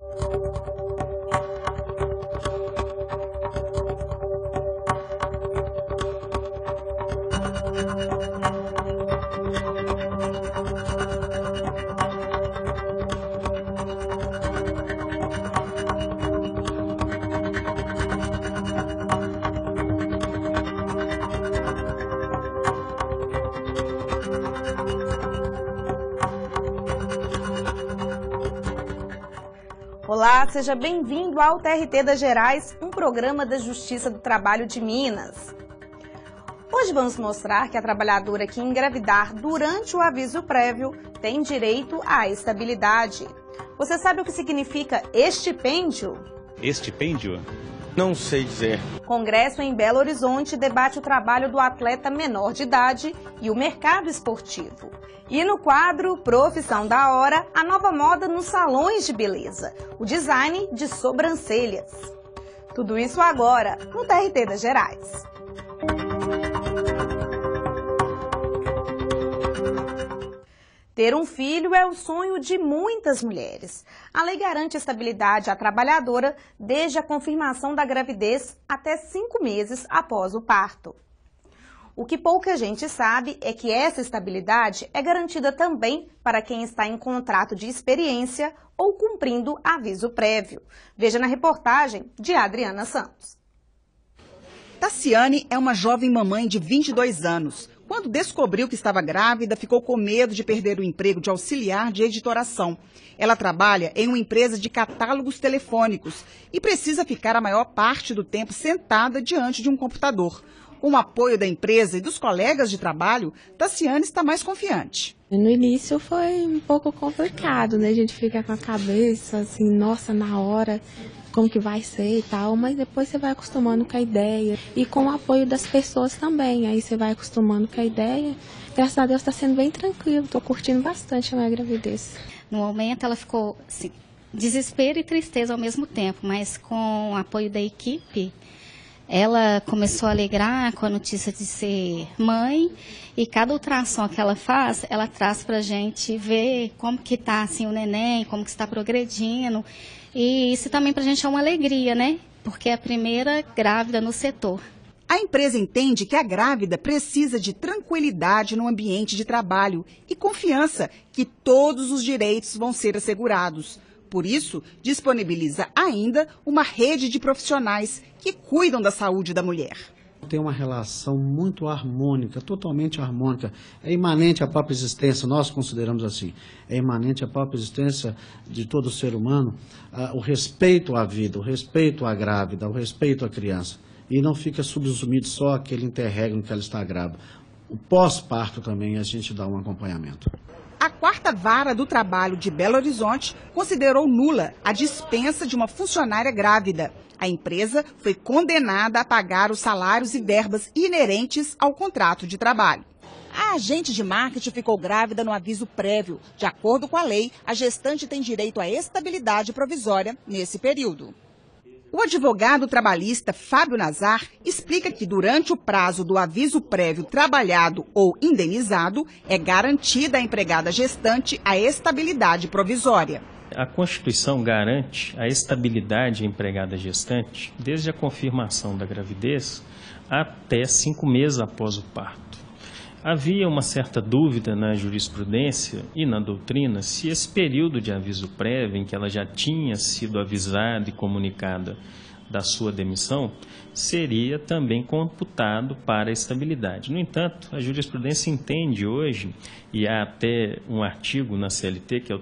Olá, seja bem-vindo ao TRT das Gerais, um programa da Justiça do Trabalho de Minas. Hoje vamos mostrar que a trabalhadora que engravidar durante o aviso prévio tem direito à estabilidade. Você sabe o que significa estipêndio? Estipêndio? Não sei dizer. Congresso em Belo Horizonte debate o trabalho do atleta menor de idade e o mercado esportivo. E no quadro Profissão da Hora, a nova moda nos salões de beleza, o design de sobrancelhas. Tudo isso agora no TRT das Gerais. Ter um filho é o sonho de muitas mulheres. A lei garante estabilidade à trabalhadora desde a confirmação da gravidez até 5 meses após o parto. O que pouca gente sabe é que essa estabilidade é garantida também para quem está em contrato de experiência ou cumprindo aviso prévio. Veja na reportagem de Adriana Santos. Tassiane é uma jovem mamãe de 22 anos. Quando descobriu que estava grávida, ficou com medo de perder o emprego de auxiliar de editoração. Ela trabalha em uma empresa de catálogos telefônicos e precisa ficar a maior parte do tempo sentada diante de um computador. Com o apoio da empresa e dos colegas de trabalho, Tassiane está mais confiante. No início foi um pouco complicado, né? A gente fica com a cabeça assim, nossa, na hora, como que vai ser e tal, mas depois você vai acostumando com a ideia e com o apoio das pessoas também, aí você vai acostumando com a ideia. Graças a Deus está sendo bem tranquilo, estou curtindo bastante a minha gravidez. No momento ela ficou assim, desespero e tristeza ao mesmo tempo, mas com o apoio da equipe, ela começou a alegrar com a notícia de ser mãe e cada ultrassom que ela faz, ela traz para a gente ver como que está assim, o neném, como que está progredindo. E isso também para a gente é uma alegria, né? Porque é a primeira grávida no setor. A empresa entende que a grávida precisa de tranquilidade no ambiente de trabalho e confiança que todos os direitos vão ser assegurados. Por isso, disponibiliza ainda uma rede de profissionais que cuidam da saúde da mulher. Tem uma relação muito harmônica, totalmente harmônica, é imanente à própria existência, nós consideramos assim, é imanente à própria existência de todo ser humano, o respeito à vida, o respeito à grávida, o respeito à criança, e não fica subsumido só aquele interregno que ela está grávida. O pós-parto também a gente dá um acompanhamento. A 4ª Vara do Trabalho de Belo Horizonte considerou nula a dispensa de uma funcionária grávida. A empresa foi condenada a pagar os salários e verbas inerentes ao contrato de trabalho. A agente de marketing ficou grávida no aviso prévio. De acordo com a lei, a gestante tem direito à estabilidade provisória nesse período. O advogado trabalhista Fábio Nazar explica que durante o prazo do aviso prévio trabalhado ou indenizado, é garantida à empregada gestante a estabilidade provisória. A Constituição garante a estabilidade à empregada gestante desde a confirmação da gravidez até 5 meses após o parto. Havia uma certa dúvida na jurisprudência e na doutrina se esse período de aviso prévio, em que ela já tinha sido avisada e comunicada da sua demissão, seria também computado para a estabilidade. No entanto, a jurisprudência entende hoje, e há até um artigo na CLT, que é o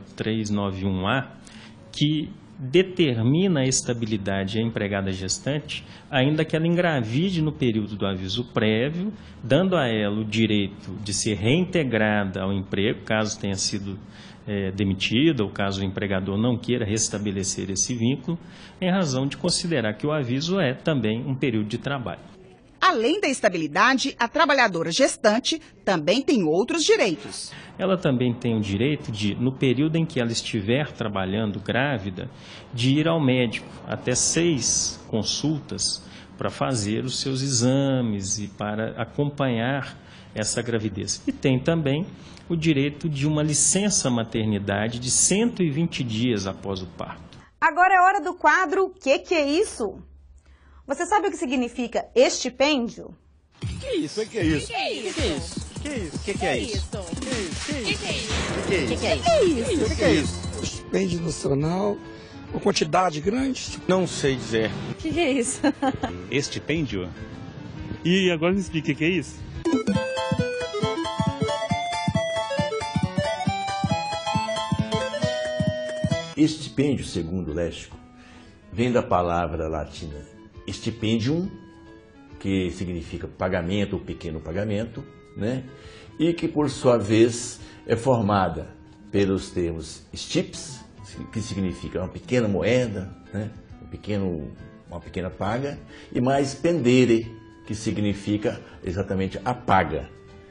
391A, que determina a estabilidade à empregada gestante, ainda que ela engravide no período do aviso prévio, dando a ela o direito de ser reintegrada ao emprego, caso tenha sido demitida, ou caso o empregador não queira restabelecer esse vínculo, em razão de considerar que o aviso é também um período de trabalho. Além da estabilidade, a trabalhadora gestante também tem outros direitos. Ela também tem o direito de, no período em que ela estiver trabalhando grávida, de ir ao médico até 6 consultas para fazer os seus exames e para acompanhar essa gravidez. E tem também o direito de uma licença maternidade de 120 dias após o parto. Agora é hora do quadro Que é isso? Você sabe o que significa estipêndio? Que é isso? Que é isso? Que é isso? Que é isso? Que é isso? Que é isso? Estipêndio nacional, uma quantidade grande. Não sei dizer. Que é isso? Estipêndio? E agora me explica o que é isso? Estipêndio, segundo o léxico, vem da palavra latina stipendium, que significa pagamento ou pequeno pagamento, né? E que, por sua vez, é formada pelos termos stips, que significa uma pequena moeda, né? Uma pequena paga, e mais pendere, que significa exatamente a paga,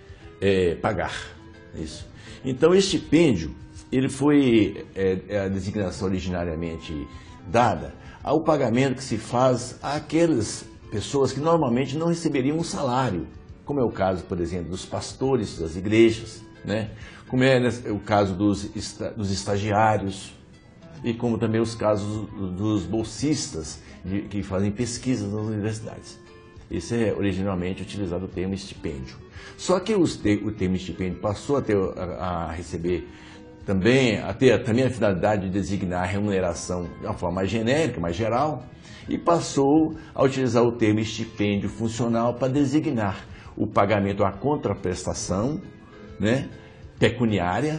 pagar. Isso. Então, estipêndio, ele foi a designação originariamente dada ao pagamento que se faz àquelas pessoas que normalmente não receberiam um salário, como é o caso, por exemplo, dos pastores das igrejas, né? Como é o caso dos estagiários e como também os casos dos bolsistas que fazem pesquisas nas universidades. Esse é originalmente utilizado o termo estipêndio. Só que o termo estipêndio passou a receber também a finalidade de designar a remuneração de uma forma mais genérica, mais geral, e passou a utilizar o termo estipêndio funcional para designar o pagamento à contraprestação, né, pecuniária,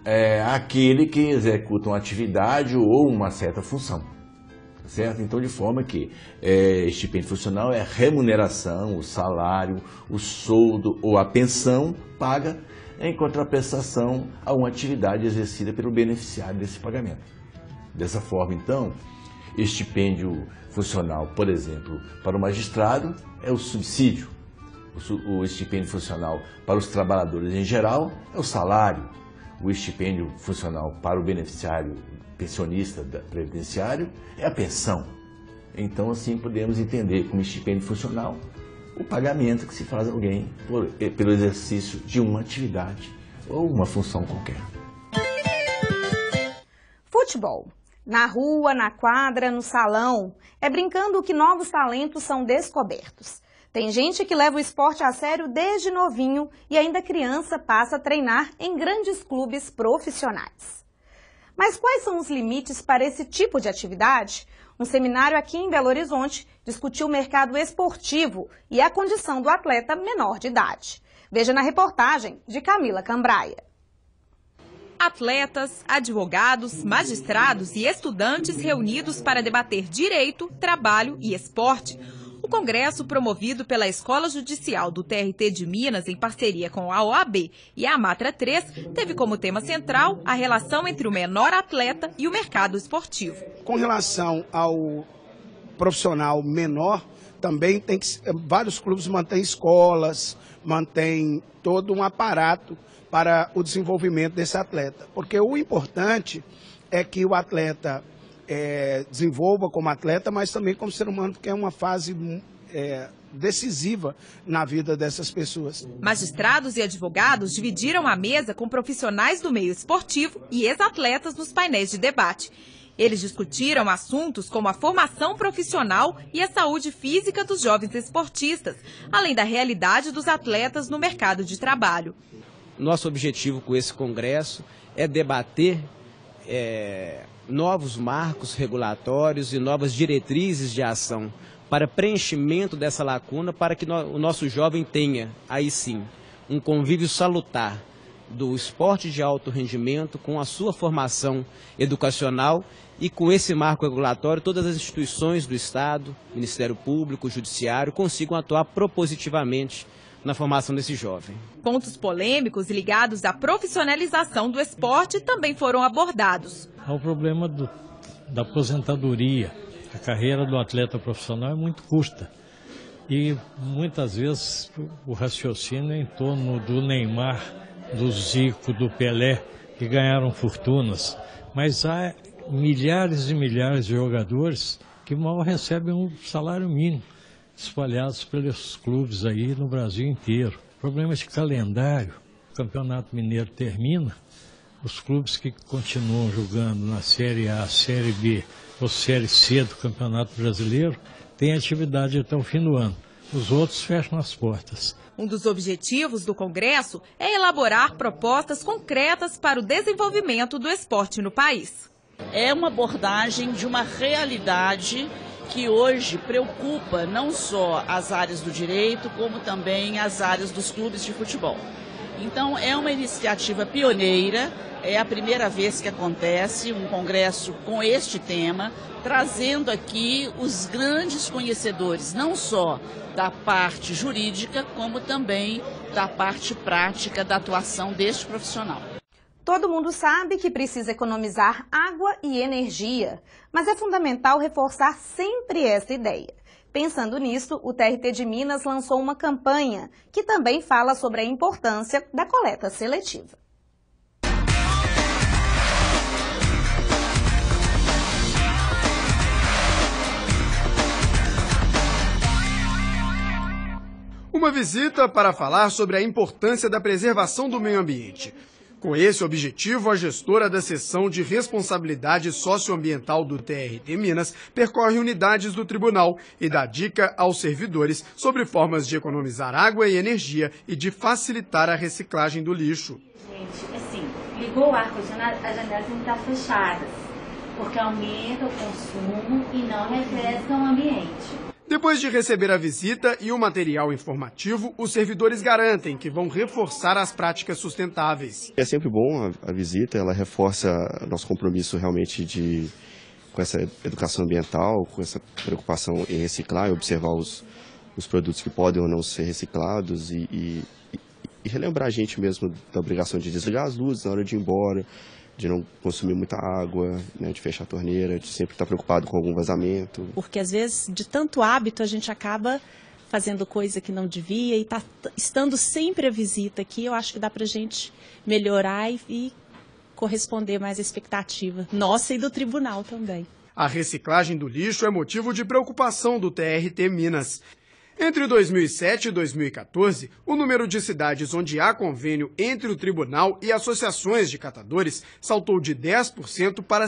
àquele que executa uma atividade ou uma certa função. Certo? Então, de forma que estipêndio funcional é a remuneração, o salário, o soldo ou a pensão paga em contraprestação a uma atividade exercida pelo beneficiário desse pagamento. Dessa forma, então, estipêndio funcional, por exemplo, para o magistrado é o subsídio. O estipêndio funcional para os trabalhadores em geral é o salário. O estipêndio funcional para o beneficiário pensionista previdenciário é a pensão. Então, assim, podemos entender como estipêndio funcional o pagamento que se faz a alguém pelo exercício de uma atividade ou uma função qualquer. Futebol. Na rua, na quadra, no salão, é brincando que novos talentos são descobertos. Tem gente que leva o esporte a sério desde novinho e ainda criança passa a treinar em grandes clubes profissionais. Mas quais são os limites para esse tipo de atividade? Um seminário aqui em Belo Horizonte discutiu o mercado esportivo e a condição do atleta menor de idade. Veja na reportagem de Camila Cambraia. Atletas, advogados, magistrados e estudantes reunidos para debater direito, trabalho e esporte. O congresso, promovido pela Escola Judicial do TRT de Minas, em parceria com a OAB e a Amatra 3, teve como tema central a relação entre o menor atleta e o mercado esportivo. Com relação ao profissional menor, também tem que vários clubes mantêm escolas, mantêm todo um aparato para o desenvolvimento desse atleta. Porque o importante é que o atleta desenvolva como atleta, mas também como ser humano, que é uma fase decisiva na vida dessas pessoas. Magistrados e advogados dividiram a mesa com profissionais do meio esportivo e ex-atletas nos painéis de debate. Eles discutiram assuntos como a formação profissional e a saúde física dos jovens esportistas, além da realidade dos atletas no mercado de trabalho. Nosso objetivo com esse congresso é debater novos marcos regulatórios e novas diretrizes de ação para preenchimento dessa lacuna, para que o nosso jovem tenha, aí sim, um convívio salutar do esporte de alto rendimento com a sua formação educacional e com esse marco regulatório todas as instituições do Estado, Ministério Público, Judiciário, consigam atuar propositivamente na formação desse jovem. Pontos polêmicos ligados à profissionalização do esporte também foram abordados. Há o problema da aposentadoria. A carreira do atleta profissional é muito curta. E muitas vezes o raciocínio é em torno do Neymar, do Zico, do Pelé, que ganharam fortunas. Mas há milhares e milhares de jogadores que mal recebem um salário mínimo, espalhados pelos clubes aí no Brasil inteiro. Problemas de calendário. O Campeonato Mineiro termina, Os clubes que continuam jogando na Série A, Série B ou Série C do Campeonato Brasileiro têm atividade até o fim do ano. Os outros fecham as portas. Um dos objetivos do Congresso é elaborar propostas concretas para o desenvolvimento do esporte no país. É uma abordagem de uma realidade que hoje preocupa não só as áreas do direito, como também as áreas dos clubes de futebol. Então, é uma iniciativa pioneira, é a primeira vez que acontece um congresso com este tema, trazendo aqui os grandes conhecedores, não só da parte jurídica, como também da parte prática da atuação deste profissional. Todo mundo sabe que precisa economizar água e energia, mas é fundamental reforçar sempre essa ideia. Pensando nisso, o TRT de Minas lançou uma campanha que também fala sobre a importância da coleta seletiva. Uma visita para falar sobre a importância da preservação do meio ambiente. Com esse objetivo, a gestora da seção de responsabilidade socioambiental do TRT Minas percorre unidades do tribunal e dá dica aos servidores sobre formas de economizar água e energia e de facilitar a reciclagem do lixo. Gente, assim, ligou o ar-condicionado, as janelas têm que estar fechadas, porque aumenta o consumo e não refresca o ambiente. Depois de receber a visita e o material informativo, os servidores garantem que vão reforçar as práticas sustentáveis. É sempre bom a visita, ela reforça nosso compromisso realmente com essa educação ambiental, com essa preocupação em reciclar e observar os produtos que podem ou não ser reciclados e relembrar a gente mesmo da obrigação de desligar as luzes na hora de ir embora, de não consumir muita água, né, de fechar a torneira, de sempre estar preocupado com algum vazamento. Porque às vezes, de tanto hábito, a gente acaba fazendo coisa que não devia e estando sempre a visita aqui, eu acho que dá pra gente melhorar e corresponder mais à expectativa nossa e do tribunal também. A reciclagem do lixo é motivo de preocupação do TRT Minas. Entre 2007 e 2014, o número de cidades onde há convênio entre o tribunal e associações de catadores saltou de 10% para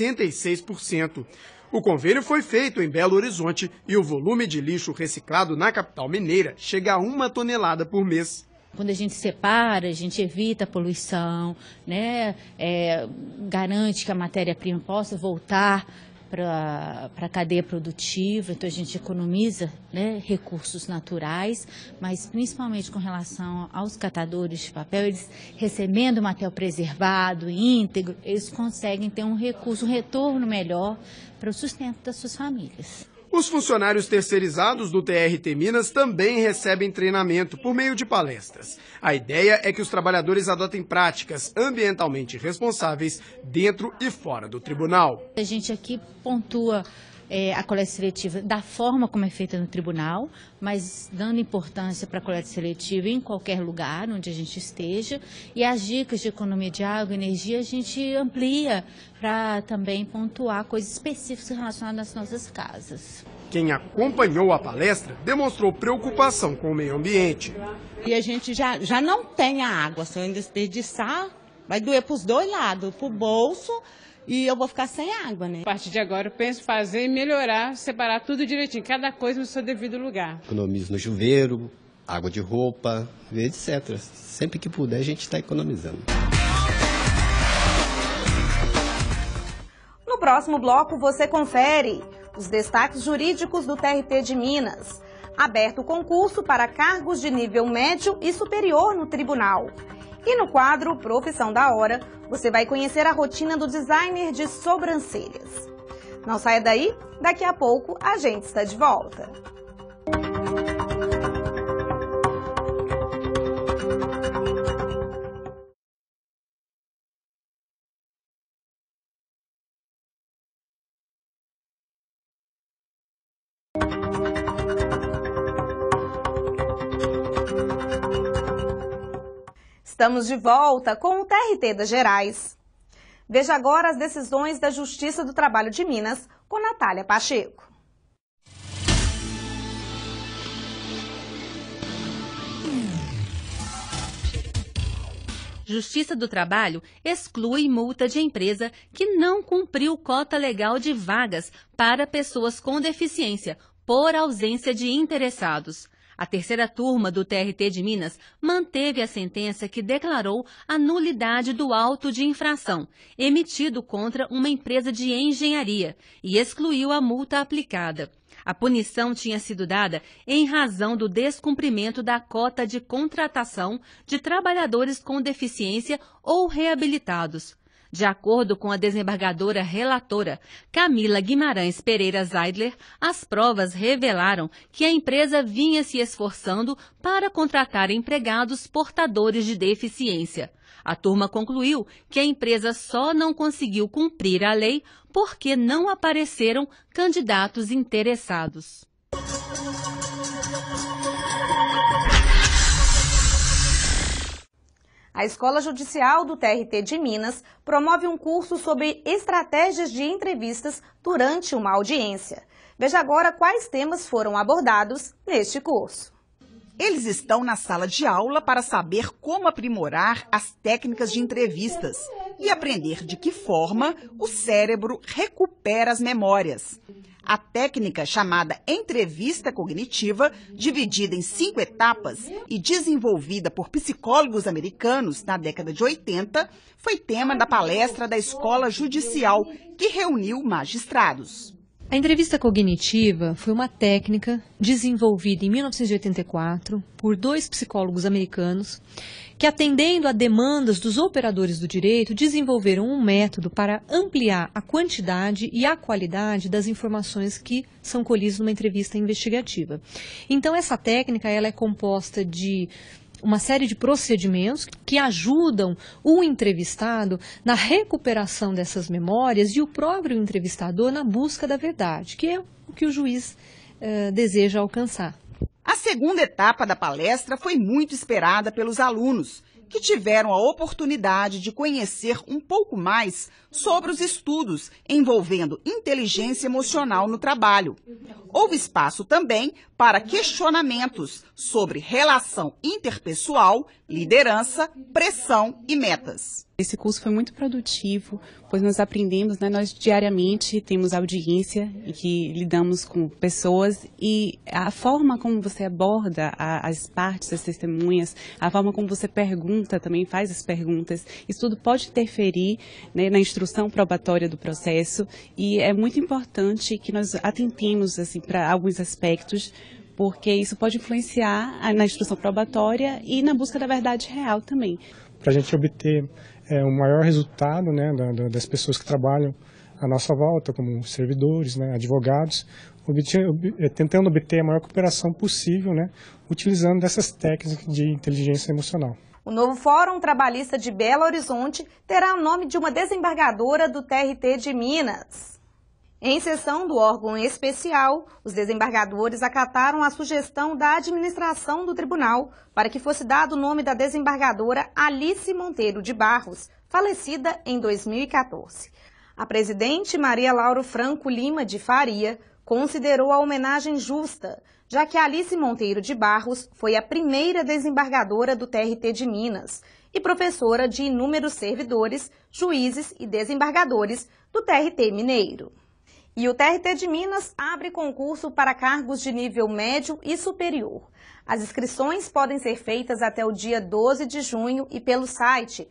66%. O convênio foi feito em Belo Horizonte e o volume de lixo reciclado na capital mineira chega a 1 tonelada por mês. Quando a gente separa, a gente evita a poluição, né? Garante que a matéria-prima possa voltar para a cadeia produtiva, então a gente economiza, né, recursos naturais, mas principalmente com relação aos catadores de papel, eles recebendo o material preservado, íntegro, eles conseguem ter um recurso, um retorno melhor para o sustento das suas famílias. Os funcionários terceirizados do TRT Minas também recebem treinamento por meio de palestras. A ideia é que os trabalhadores adotem práticas ambientalmente responsáveis dentro e fora do tribunal. A gente aqui pontua a coleta seletiva da forma como é feita no tribunal, mas dando importância para a coleta seletiva em qualquer lugar onde a gente esteja. E as dicas de economia de água e energia a gente amplia para também pontuar coisas específicas relacionadas às nossas casas. Quem acompanhou a palestra demonstrou preocupação com o meio ambiente. E a gente já não tem a água, se eu ainda desperdiçar, vai doer para os dois lados, para o bolso, e eu vou ficar sem água, né? A partir de agora eu penso fazer e melhorar, separar tudo direitinho, cada coisa no seu devido lugar. Economizo no chuveiro, água de roupa, etc. Sempre que puder a gente está economizando. No próximo bloco você confere os destaques jurídicos do TRT de Minas. Aberto o concurso para cargos de nível médio e superior no tribunal. E no quadro Profissão da Hora, você vai conhecer a rotina do designer de sobrancelhas. Não saia daí, daqui a pouco a gente está de volta. Estamos de volta com o TRT das Gerais. Veja agora as decisões da Justiça do Trabalho de Minas com Natália Pacheco. Justiça do Trabalho exclui multa de empresa que não cumpriu cota legal de vagas para pessoas com deficiência por ausência de interessados. A terceira turma do TRT de Minas manteve a sentença que declarou a nulidade do auto de infração emitido contra uma empresa de engenharia e excluiu a multa aplicada. A punição tinha sido dada em razão do descumprimento da cota de contratação de trabalhadores com deficiência ou reabilitados. De acordo com a desembargadora relatora Camila Guimarães Pereira Zeidler, as provas revelaram que a empresa vinha se esforçando para contratar empregados portadores de deficiência. A turma concluiu que a empresa só não conseguiu cumprir a lei porque não apareceram candidatos interessados. A Escola Judicial do TRT de Minas promove um curso sobre estratégias de entrevistas durante uma audiência. Veja agora quais temas foram abordados neste curso. Eles estão na sala de aula para saber como aprimorar as técnicas de entrevistas e aprender de que forma o cérebro recupera as memórias. A técnica chamada entrevista cognitiva, dividida em 5 etapas e desenvolvida por psicólogos americanos na década de 80, foi tema da palestra da Escola Judicial, que reuniu magistrados. A entrevista cognitiva foi uma técnica desenvolvida em 1984 por 2 psicólogos americanos que, atendendo a demandas dos operadores do direito, desenvolveram um método para ampliar a quantidade e a qualidade das informações que são colhidas numa entrevista investigativa. Então, essa técnica ela é composta de uma série de procedimentos que ajudam o entrevistado na recuperação dessas memórias e o próprio entrevistador na busca da verdade, que é o que o juiz deseja alcançar. A segunda etapa da palestra foi muito esperada pelos alunos, que tiveram a oportunidade de conhecer um pouco mais sobre os estudos envolvendo inteligência emocional no trabalho. Houve espaço também para questionamentos sobre relação interpessoal, liderança, pressão e metas. Esse curso foi muito produtivo, pois nós aprendemos, nós diariamente temos audiência e que lidamos com pessoas e a forma como você aborda as partes, as testemunhas, a forma como você pergunta, também faz as perguntas, isso tudo pode interferir na instrução probatória do processo e é muito importante que nós atentemos assim, para alguns aspectos, porque isso pode influenciar na instrução probatória e na busca da verdade real também. Para a gente obter um maior resultado das pessoas que trabalham à nossa volta, como servidores, advogados, tentando obter a maior cooperação possível, utilizando dessas técnicas de inteligência emocional. O novo Fórum Trabalhista de Belo Horizonte terá o nome de uma desembargadora do TRT de Minas. Em sessão do órgão especial, os desembargadores acataram a sugestão da administração do tribunal para que fosse dado o nome da desembargadora Alice Monteiro de Barros, falecida em 2014. A presidente Maria Laura Franco Lima de Faria considerou a homenagem justa, já que Alice Monteiro de Barros foi a primeira desembargadora do TRT de Minas e professora de inúmeros servidores, juízes e desembargadores do TRT mineiro. E o TRT de Minas abre concurso para cargos de nível médio e superior. As inscrições podem ser feitas até o dia 12 de junho e pelo site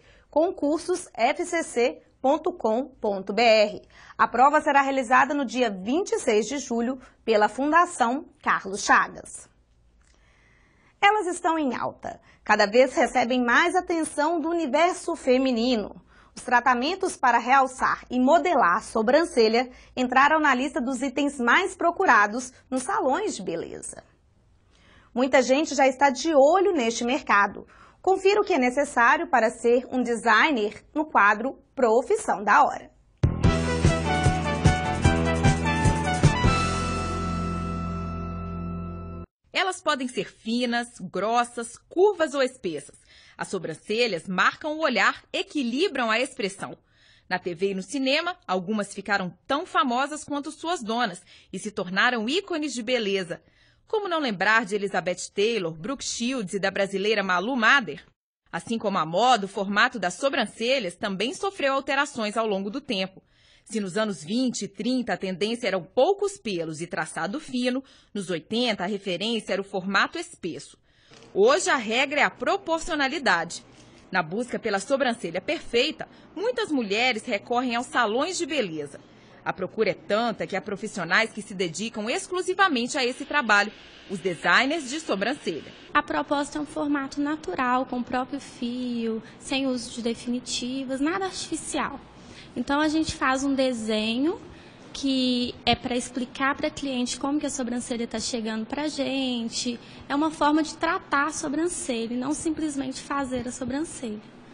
concursosfcc.com.br. A prova será realizada no dia 26 de julho pela Fundação Carlos Chagas. Elas estão em alta. Cada vez recebem mais atenção do universo feminino. Os tratamentos para realçar e modelar a sobrancelha entraram na lista dos itens mais procurados nos salões de beleza. Muita gente já está de olho neste mercado. Confira o que é necessário para ser um designer no quadro Profissão da Hora. Elas podem ser finas, grossas, curvas ou espessas. As sobrancelhas marcam o olhar, equilibram a expressão. Na TV e no cinema, algumas ficaram tão famosas quanto suas donas e se tornaram ícones de beleza. Como não lembrar de Elizabeth Taylor, Brooke Shields e da brasileira Malu Mader? Assim como a moda, o formato das sobrancelhas também sofreu alterações ao longo do tempo. Se nos anos 20 e 30 a tendência eram poucos pelos e traçado fino, nos 80 a referência era o formato espesso. Hoje a regra é a proporcionalidade. Na busca pela sobrancelha perfeita, muitas mulheres recorrem aos salões de beleza. A procura é tanta que há profissionais que se dedicam exclusivamente a esse trabalho, os designers de sobrancelha. A proposta é um formato natural, com o próprio fio, sem uso de definitivas, nada artificial. Então a gente faz um desenho que é para explicar para a cliente como que a sobrancelha está chegando para a gente. É uma forma de tratar a sobrancelha e não simplesmente fazer a sobrancelha.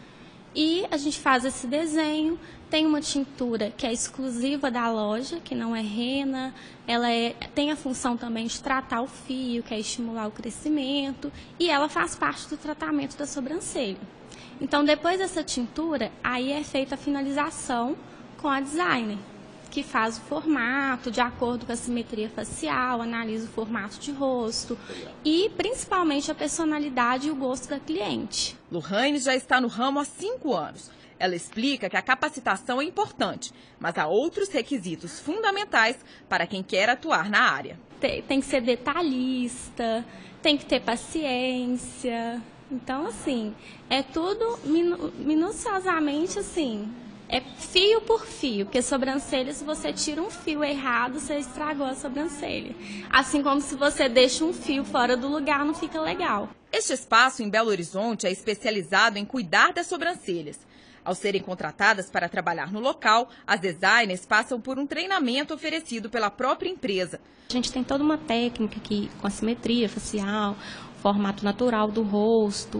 E a gente faz esse desenho, tem uma tintura que é exclusiva da loja, que não é rena, ela tem a função também de tratar o fio, que é estimular o crescimento, e ela faz parte do tratamento da sobrancelha. Então, depois dessa tintura, aí é feita a finalização com a designer, que faz o formato de acordo com a simetria facial, analisa o formato de rosto e, principalmente, a personalidade e o gosto da cliente. Lohane já está no ramo há 5 anos. Ela explica que a capacitação é importante, mas há outros requisitos fundamentais para quem quer atuar na área. Tem que ser detalhista, tem que ter paciência. Então, assim, é tudo minuciosamente, assim, é fio por fio, porque sobrancelha, se você tira um fio errado, você estragou a sobrancelha. Assim como se você deixa um fio fora do lugar, não fica legal. Este espaço em Belo Horizonte é especializado em cuidar das sobrancelhas. Ao serem contratadas para trabalhar no local, as designers passam por um treinamento oferecido pela própria empresa. A gente tem toda uma técnica aqui com a simetria facial, formato natural do rosto,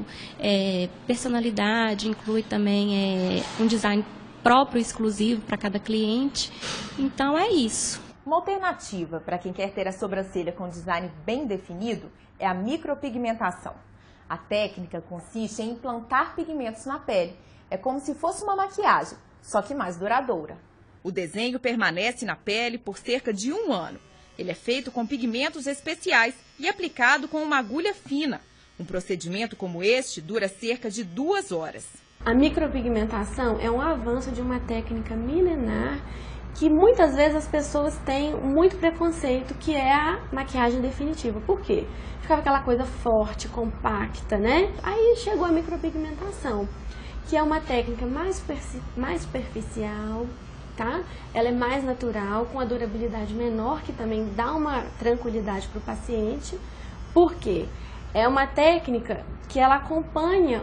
personalidade, inclui também um design próprio, exclusivo para cada cliente. Então é isso. Uma alternativa para quem quer ter a sobrancelha com design bem definido é a micropigmentação. A técnica consiste em implantar pigmentos na pele. É como se fosse uma maquiagem, só que mais duradoura. O desenho permanece na pele por cerca de 1 ano. Ele é feito com pigmentos especiais e aplicado com uma agulha fina. Um procedimento como este dura cerca de 2 horas. A micropigmentação é um avanço de uma técnica milenar que muitas vezes as pessoas têm muito preconceito, que é a maquiagem definitiva. Por quê? Ficava aquela coisa forte, compacta, né? Aí chegou a micropigmentação, que é uma técnica mais superficial, tá? Ela é mais natural, com a durabilidade menor, que também dá uma tranquilidade para o paciente. Por quê? É uma técnica que ela acompanha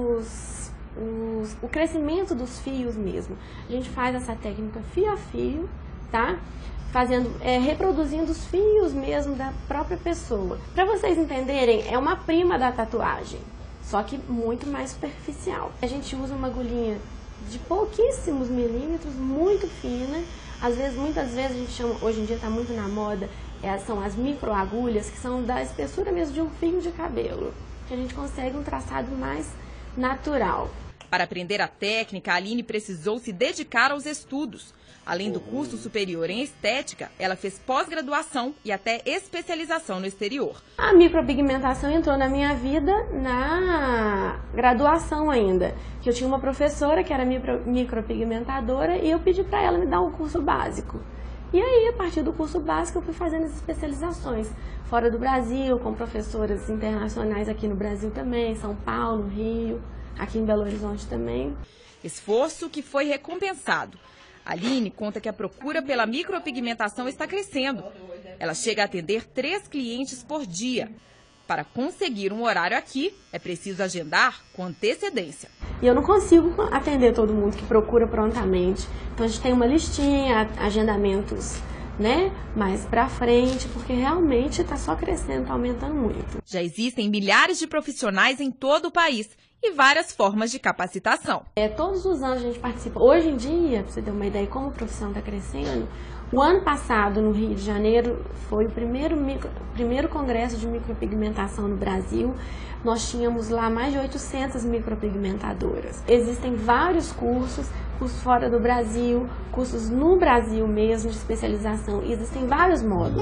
o crescimento dos fios mesmo. A gente faz essa técnica fio a fio, tá? Reproduzindo os fios mesmo da própria pessoa. Para vocês entenderem, é uma prima da tatuagem, só que muito mais superficial. A gente usa uma agulhinha de pouquíssimos milímetros, muito fina. Muitas vezes a gente chama, hoje em dia está muito na moda, são as microagulhas, que são da espessura mesmo de um fio de cabelo, que a gente consegue um traçado mais natural. Para aprender a técnica, a Aline precisou se dedicar aos estudos. Além do curso superior em estética, ela fez pós-graduação e até especialização no exterior. A micropigmentação entrou na minha vida na graduação ainda, que eu tinha uma professora que era micropigmentadora e eu pedi para ela me dar um curso básico. E aí, a partir do curso básico, eu fui fazendo as especializações fora do Brasil, com professoras internacionais aqui no Brasil também, São Paulo, Rio, aqui em Belo Horizonte também. Esforço que foi recompensado. A Aline conta que a procura pela micropigmentação está crescendo. Ela chega a atender 3 clientes por dia. Para conseguir um horário aqui, é preciso agendar com antecedência. E eu não consigo atender todo mundo que procura prontamente. Então a gente tem uma listinha, agendamentos, né, mais para frente, porque realmente está só crescendo, está aumentando muito. Já existem milhares de profissionais em todo o país e várias formas de capacitação. Todos os anos a gente participa. Hoje em dia, para você ter uma ideia de como a profissão está crescendo, o ano passado, no Rio de Janeiro, foi o primeiro congresso de micropigmentação no Brasil. Nós tínhamos lá mais de 800 micropigmentadoras. Existem vários cursos fora do Brasil, cursos no Brasil mesmo de especialização, e existem vários modos.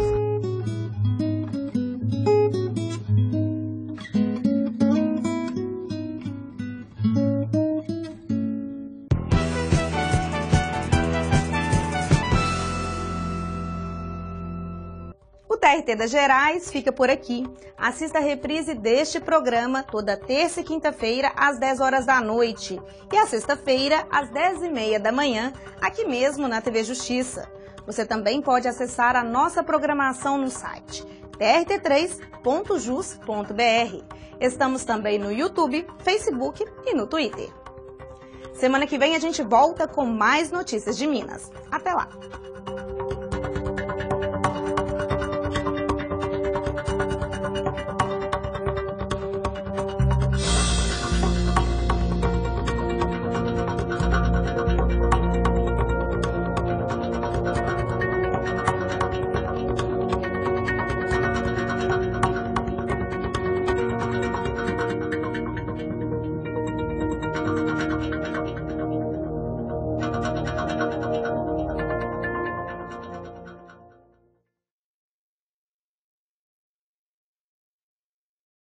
O TRT das Gerais fica por aqui. Assista a reprise deste programa toda terça e quinta-feira às 10 horas da noite e à sexta-feira às 10h30 da manhã, aqui mesmo na TV Justiça. Você também pode acessar a nossa programação no site trt3.jus.br. Estamos também no YouTube, Facebook e no Twitter. Semana que vem a gente volta com mais notícias de Minas. Até lá!